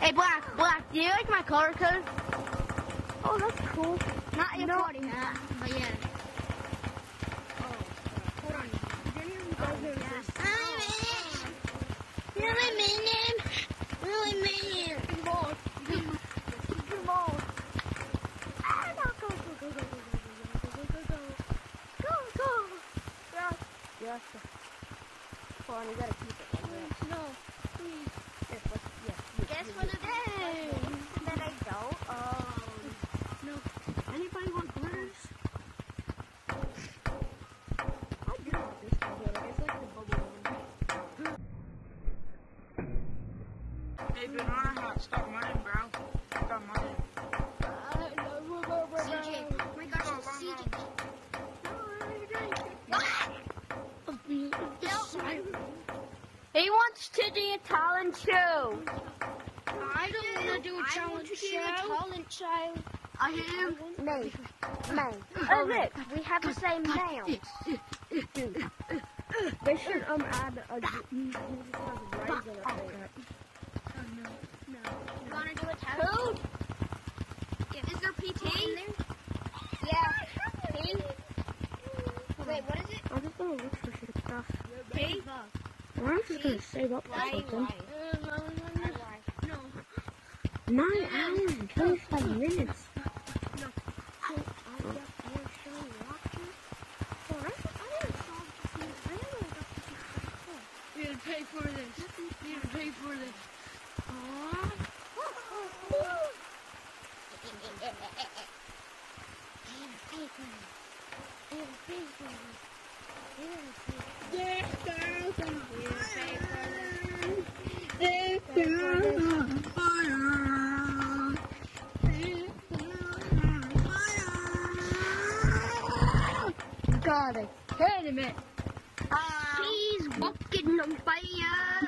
Hey, Black, do you like my color code? Oh, that's cool. Not your party hat, but yeah. Oh, hold on. Yes. Hold on, you gotta keep it. No, please. Guess what it is? That I don't. No. Anybody want glitters? I do want this one. It's like the bubble one. Hey, banana hot, stop mine, bro. Stop mine. CJ, oh my gosh, it's CJ. He wants to do a talent show. I don't want to do a challenge show. I am. May. Oh, look, we have the same nails. They should add a rise up there. You want to do a talent? Is there PT? Yeah. P? Wait, what is it? I'm just gonna look for shit stuff. P? I'm just gonna save up for something. No. 9 hours and 25 minutes. You gotta pay for this. You gotta pay for this. Got it. Wait a minute. He's walking on fire.